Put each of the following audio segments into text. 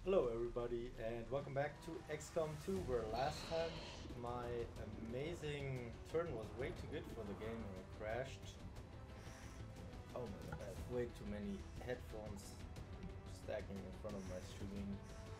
Hello everybody and welcome back to XCOM 2, where last time my amazing turn was way too good for the game and it crashed. Oh my god, I have way too many headphones stacking in front of my screen.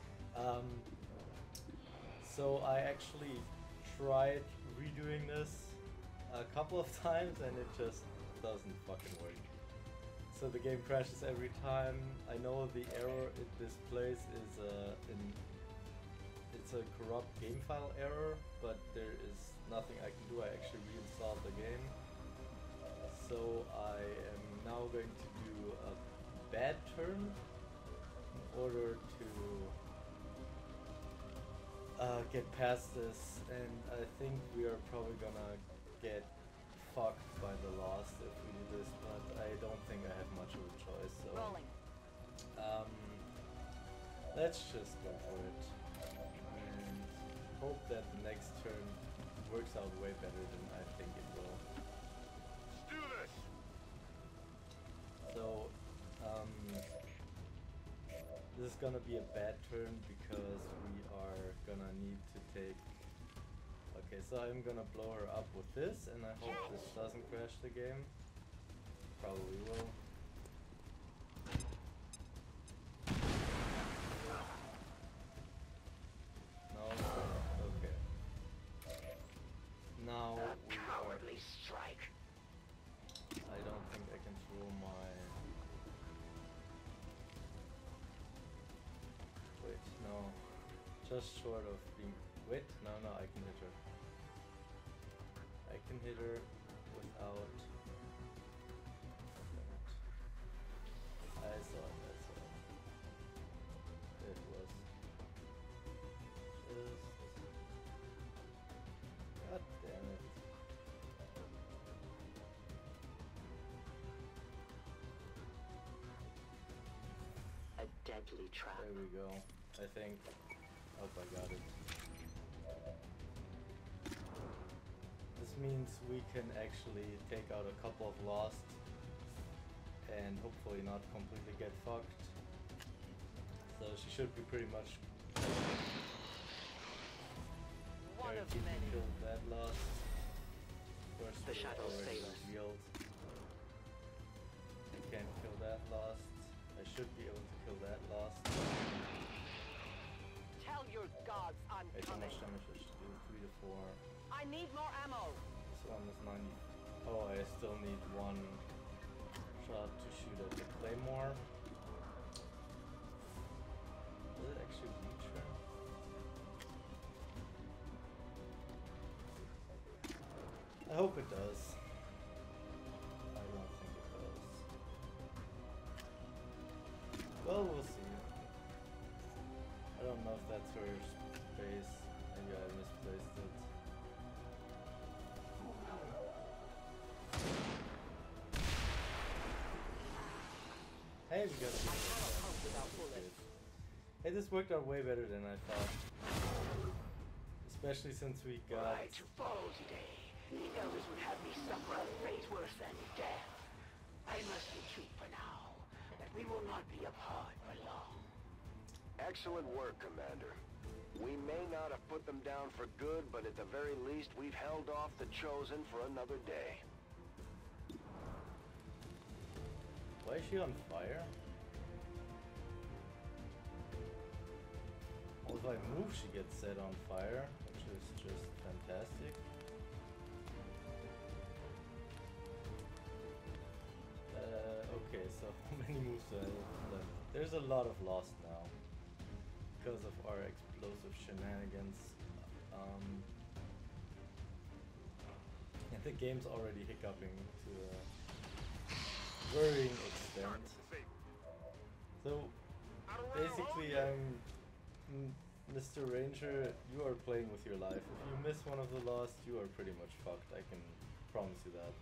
So I actually tried redoing this a couple of times and it just doesn't fucking work. So the game crashes every time. I know the error it displays is it's a corrupt game file error, but there is nothing I can do. I actually reinstalled the game. So I am now going to do a bad turn in order to get past this, and I think we are probably gonna get fucked by the lost if we do this, but I don't think I have much of a choice, so let's just go for it and hope that the next turn works out way better than I think it will. Let's do this. So this is gonna be a bad turn because we are gonna need to take. Okay, so I'm gonna blow her up with this, and I hope this doesn't crash the game. Probably will. No? Okay. Now we Cowardly strike. I don't think I can throw my... Wait, no. Just short of being... Wait, no, I can hit her. I can hit her without... I saw it. It was just... God damn it. A deadly trap. There we go. I think... Oh, I got it. This means we can actually take out a couple of lost and hopefully not completely get fucked. So she should be pretty much guaranteed to kill that lost. First, The shadow already sailors. revealed. I can't kill that lost. I should be able to kill that lost. Tell your gods I'm Wait, how coming. much damage I should do? 3 to 4. I need more ammo. This one is 90. Oh, I still need one shot to shoot at the claymore. Does it actually reach her? I hope it does. I don't think it does. Well, we'll see. I don't know if that's her space. Maybe I misplaced it. Hey, we got it. Hey, this worked out way better than I thought. Especially since we got... Right to fall today. The elders would have me suffer a fate worse than death. I must retreat for now, but we will not be apart for long. Excellent work, Commander. We may not have put them down for good, but at the very least, we've held off the Chosen for another day. Why is she on fire? Well, if I move, she gets set on fire, which is just fantastic. Okay, so how many moves do I have left? There's a lot of lost now because of our explosive shenanigans. And the game's already hiccuping to a worrying extent. So basically, I'm Mr. Ranger. You are playing with your life. If you miss one of the lost, you are pretty much fucked. I can promise you that.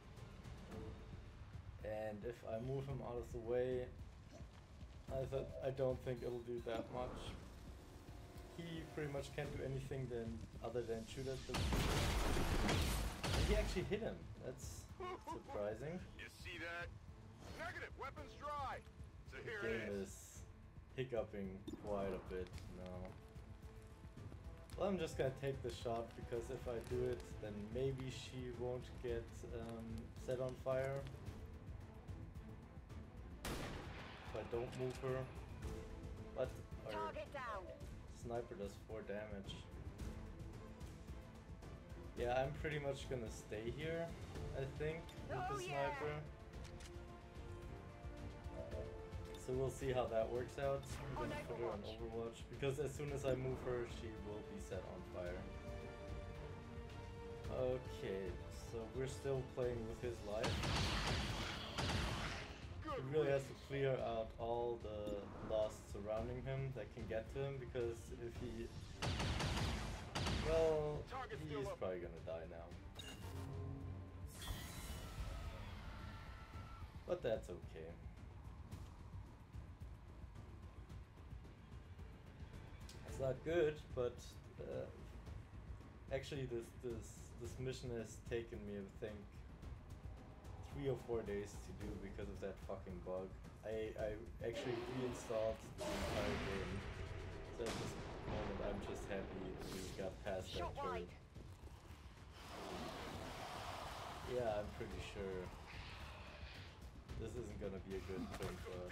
And if I move him out of the way, I don't think it'll do that much. He pretty much can't do anything other than shoot at the... And he actually hit him. That's surprising. You see that? Negative. Weapons dry. So The here game it is. is hiccuping quite a bit now. Well, I'm just gonna take the shot because if I do it, then maybe she won't get set on fire. If I don't move her. But our sniper does 4 damage. Yeah, I'm pretty much gonna stay here, I think, with the sniper. So we'll see how that works out. I'm gonna put her on Overwatch, because as soon as I move her, she will be set on fire. Okay, so we're still playing with his life. He really has to clear out all the lost surrounding him that can get to him, because if he... Well, he's probably gonna die now. But that's okay. It's not good, but actually this mission has taken me, I think, 3 or 4 days to do because of that fucking bug. I actually reinstalled the entire game. So at this moment I'm just happy we got past that turn. Yeah, I'm pretty sure this isn't gonna be a good turn for us.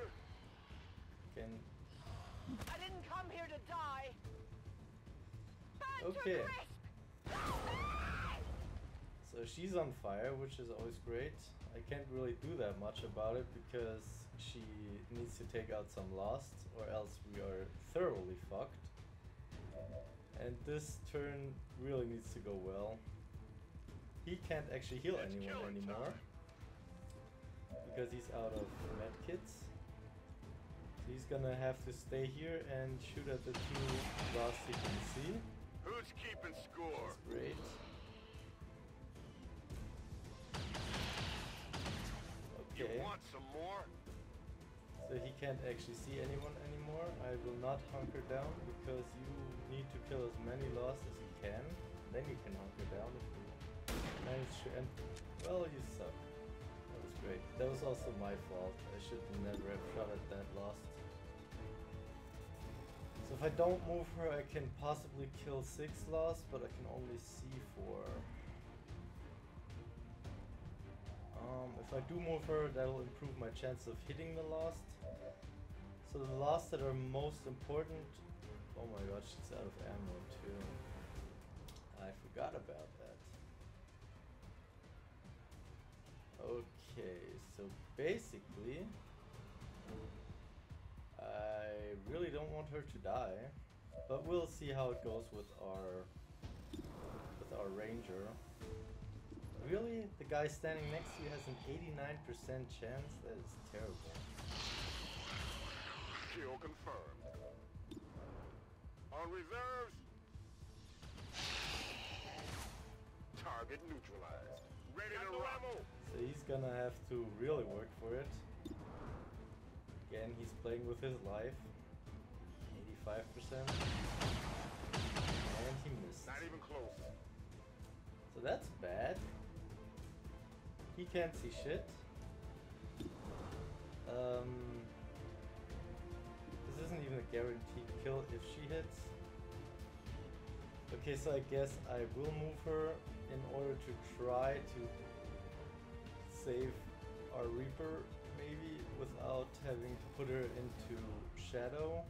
I didn't come here to die. Okay. So she's on fire, which is always great. I can't really do that much about it because she needs to take out some lost, or else we are thoroughly fucked. And this turn really needs to go well. He can't actually heal anyone anymore because he's out of medkits. So he's gonna have to stay here and shoot at the 2 lost he can see. Who's keeping score? That's great. Okay. You want some more? So he can't actually see anyone anymore. I will not hunker down because you need to kill as many lost as you can. Then you can hunker down if you manage to end. Well, you suck. That was great. That was also my fault. I should never have shot at that lost. So if I don't move her, I can possibly kill 6 lost, but I can only see 4. If I do move her, that'll improve my chance of hitting the lost. So the lost that are most important... Oh my god, she's out of ammo too. I forgot about that. Okay, so basically... I really don't want her to die, but we'll see how it goes with our ranger. Really? The guy standing next to you has an 89% chance? That is terrible. Kill confirmed. On reserves. Target neutralized. Ready to rock. So he's gonna have to really work for it. Again, he's playing with his life. 85%. And he missed. Not even close. So that's bad. He can't see shit. This isn't even a guaranteed kill if she hits. Okay, so I guess I will move her in order to try to save our Reaper, maybe, without having to put her into shadow.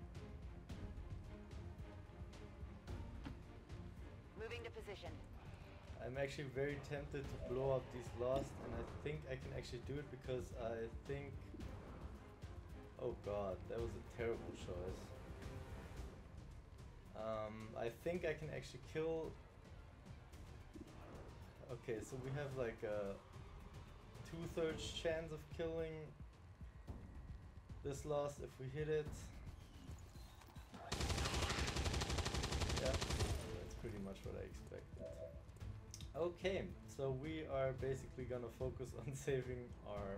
Moving to position. I'm actually very tempted to blow up these lost, and I think I can actually do it because I think... Oh god, that was a terrible choice. I think I can actually kill... Okay, so we have like a 2/3 chance of killing this lost if we hit it. Yeah, that's pretty much what I expected. Okay, so we are basically gonna focus on saving our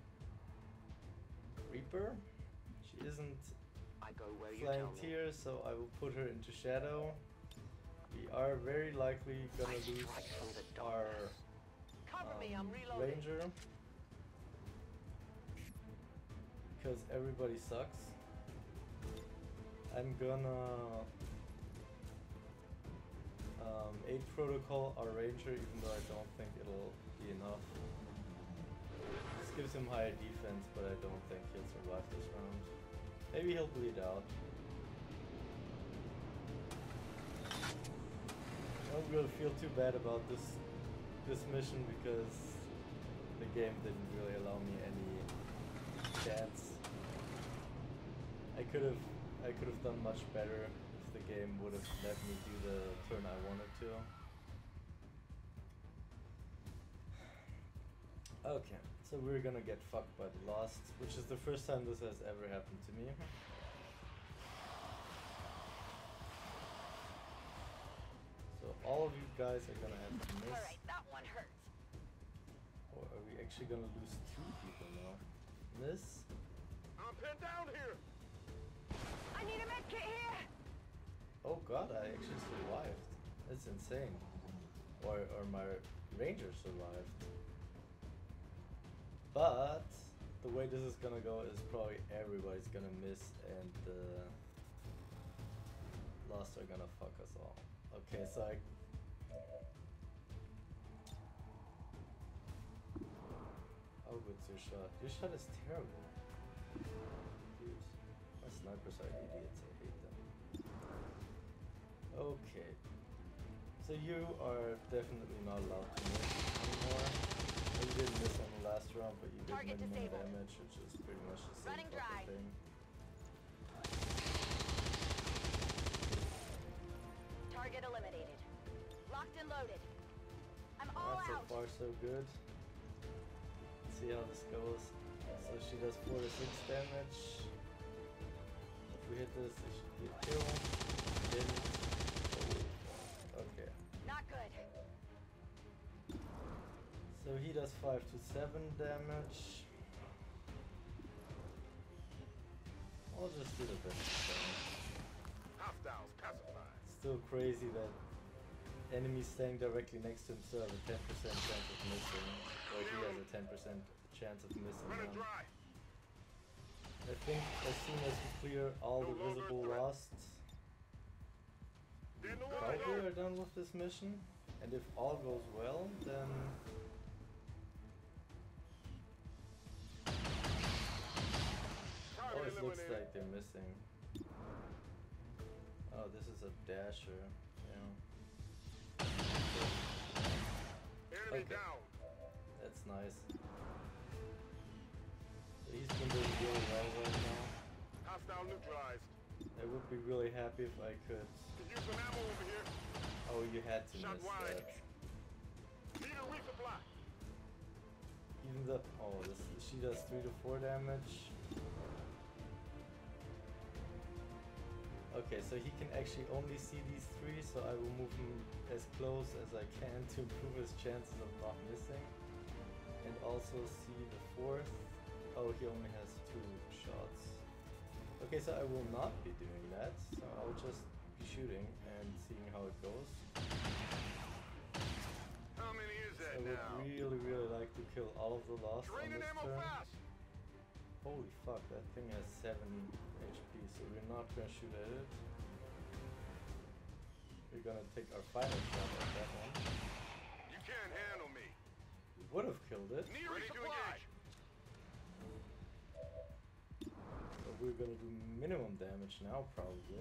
Reaper. She isn't flanked here, so I will put her into shadow. We are very likely gonna lose our ranger because everybody sucks. I'm gonna 8 protocol our ranger, even though I don't think it'll be enough. This gives him higher defense, but I don't think he'll survive this round. Maybe he'll bleed out. I don't really feel too bad about this mission because the game didn't really allow me any chance. I could have done much better if the game would have let me do the turn I wanted to. Okay, so we're gonna get fucked by the Lost, which is the first time this has ever happened to me. So all of you guys are gonna have to miss. Alright, that one hurts. Or are we actually gonna lose 2 people now? Miss? I'm pinned down here. I need a med kit here! Oh god, I actually survived. That's insane. Or my ranger survived. But the way this is gonna go is probably everybody's gonna miss and the Lost are gonna fuck us all. Okay, so how good's your shot? Your shot is terrible. Dude, my snipers are idiots, I hate them. Okay. So you are definitely not allowed to miss anymore. You didn't miss on the last round, but you did Target minimum disabled. damage, which is pretty much the same Running dry. fucking thing. Target eliminated. Locked and loaded. I'm all So out. far so good. Let's see how this goes. So she does 4 to 6 damage. If we hit this, it should be a kill. Didn't. Oh, okay. Not good. So he does 5 to 7 damage. I'll just do the best damage. Hostiles pacified. Still crazy that enemies staying directly next to him still have a 10% chance of missing. Or he has a 10% chance of missing Running them. dry. I think as soon as we clear all the visible Losts, we In the probably water. are done with this mission. And if all goes well, then Target always looks eliminated. like they're missing. Oh, this is a dasher. Yeah. Enemy Okay. down. That's nice. So he's been doing really well right now. Hostile neutralized. I would be really happy if I could. Can use some ammo over here. Oh, you had to Shot miss wide. that. Need a resupply. Even though, oh, she does 3 to 4 damage. Okay, so he can actually only see these 3, so I will move him as close as I can to improve his chances of not missing. And also see the 4th. Oh, he only has 2 shots. Okay, so I will not be doing that. So I'll just be shooting and seeing how it goes. How many is I that would now? really like to kill all of the Lost on Draining this ammo turn. fast. Holy fuck, that thing has 7 HP, so we're not gonna shoot at it. We're gonna take our final shot at that one. You can't handle me. We would have killed it, Need a resupply. so we're gonna do minimum damage now, probably.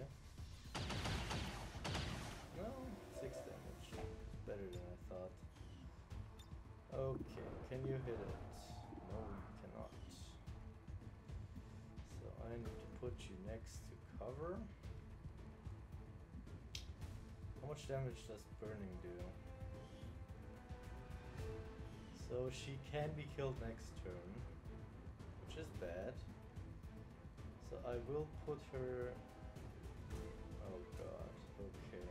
No, 6 damage. Better than I thought. Okay, can you hit it? No, you cannot. So I need to put you next to cover. How much damage does burning do? So she can be killed next turn, which is bad. So I will put her... Oh god, okay.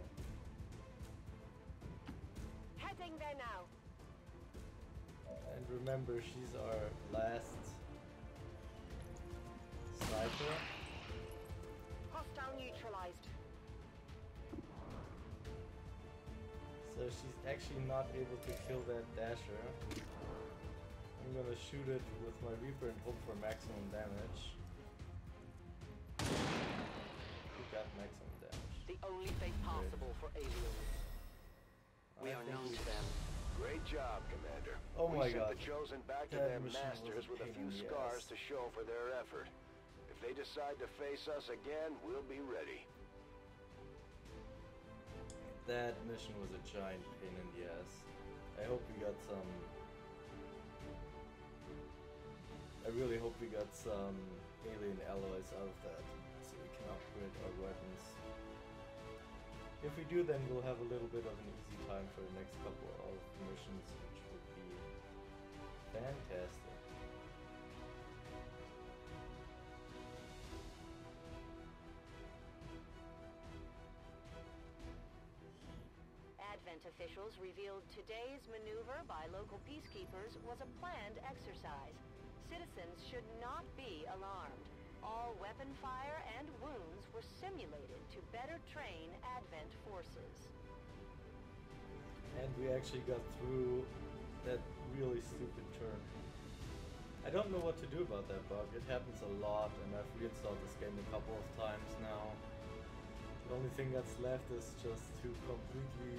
Heading there now. And remember, she's our last sniper. Hostile neutralized. So she's actually not able to kill that dasher. I'm gonna shoot it with my Reaper and hope for maximum damage. You got only fate possible for aliens. We I are think known we- to them. Great job, Commander. Oh my we sent God. the Chosen back to That their mission was masters a with a pain few in the scars ass. to show for their effort. If they decide to face us again, we'll be ready. That mission was a giant pain in the ass. I hope we got some... I really hope we got some alien alloys out of that, so we can upgrade our weapons. If we do, then we'll have a little bit of an easy time for the next couple of missions, which would be fantastic. Advent officials revealed today's maneuver by local peacekeepers was a planned exercise. Citizens should not be alarmed. All weapon fire and wounds were simulated to better train Advent forces. And we actually got through that really stupid turn. I don't know what to do about that bug. It happens a lot, and I've reinstalled this game a couple of times now. The only thing that's left is just to completely,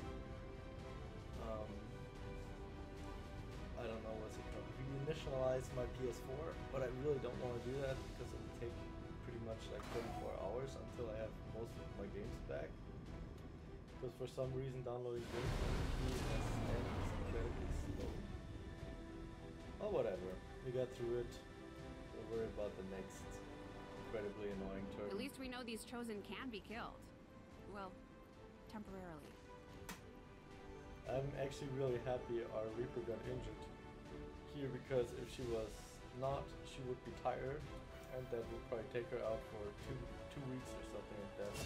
I don't know what's it called, reinitialize my PS4, but I really don't want to do that because it would take pretty much like 24 hours until I have most of my games back. Because for some reason downloading games on the PSN is incredibly slow. Oh, whatever. We got through it. We'll worry about the next incredibly annoying turn. At least we know these Chosen can be killed. Well, temporarily. I'm actually really happy our Reaper got injured here, because if she was not, she would be tired, and that would probably take her out for two weeks or something like that.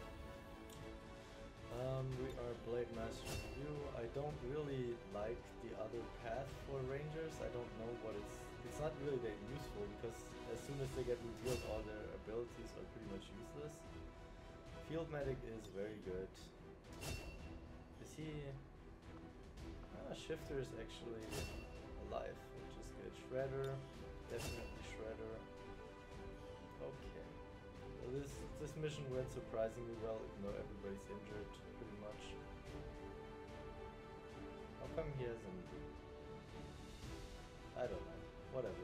We are Blade Master Review. I don't really like the other path for Rangers. I don't know what it's not really that useful, because as soon as they get revealed, all their abilities are pretty much useless. Field Medic is very good. Is he... Shifter is actually alive, which is good. Shredder, definitely Shredder. Okay. So this mission went surprisingly well, even though everybody's injured, pretty much. How come he hasn't... I don't know. Whatever.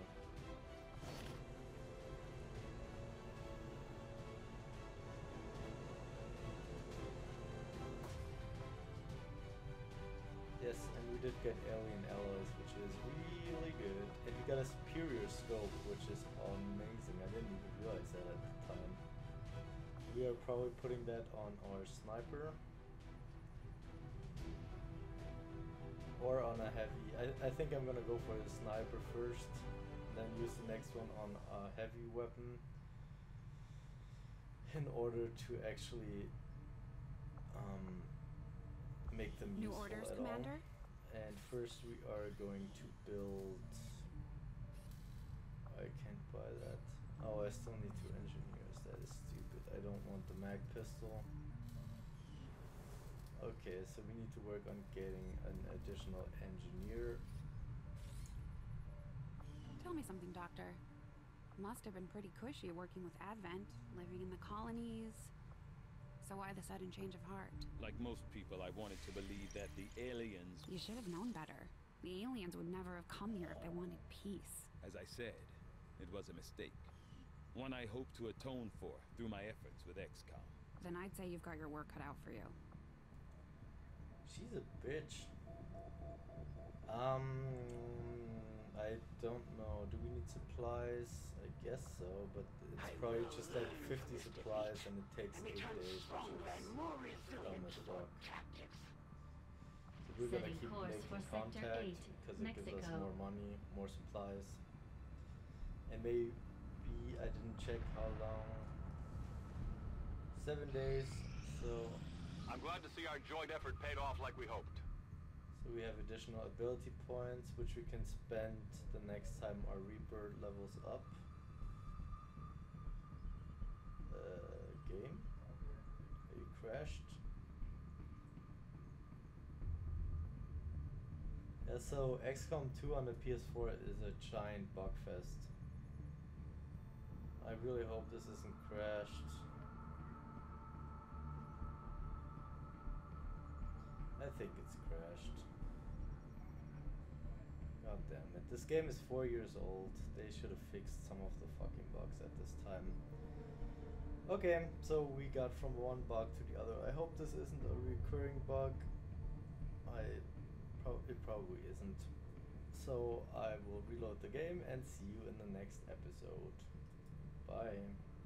Yes, and we did get alien alloys, which is really good. And we got a superior scope, which is amazing. I didn't even realize that at the time. We are probably putting that on our sniper. Or on a heavy. I think I'm gonna go for the sniper first, then use the next one on a heavy weapon in order to actually make them New useful orders, at Commander? all. And first we are going to build... I can't buy that. Oh, I still need 2 engineers. That is stupid. I don't want the mag pistol. Okay, so we need to work on getting an additional engineer. Tell me something, Doctor. Must have been pretty cushy working with Advent, living in the colonies. So why the sudden change of heart? Like most people, I wanted to believe that the aliens... You should have known better. The aliens would never have come here if they wanted peace. As I said, it was a mistake. One I hope to atone for through my efforts with XCOM. Then I'd say you've got your work cut out for you. She's a bitch. I don't know. Do we need supplies? I guess so, but it's probably just like 50 supplies and it takes 8 days, which is dumb as fuck. So we're gonna Setting keep course making for Sector contact 8, because it gives us Mexico. more money, more supplies. And maybe, I didn't check how long. 7 days, so... I'm glad to see our joint effort paid off like we hoped. So we have additional ability points, which we can spend the next time our Reaper levels up. Game? Are you crashed? Yeah, so XCOM 2 on the PS4 is a giant bug fest. I really hope this isn't crashed. I think it's crashed. God damn it. This game is 4 years old. They should have fixed some of the fucking bugs at this time. Okay, so we got from one bug to the other. I hope this isn't a recurring bug. It probably isn't. So I will reload the game and see you in the next episode. Bye.